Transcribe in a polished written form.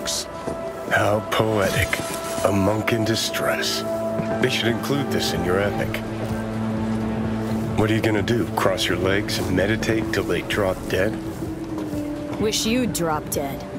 monks. How poetic. A monk in distress. They should include this in your epic. What are you gonna do? Cross your legs and meditate till they drop dead? Wish you'd drop dead.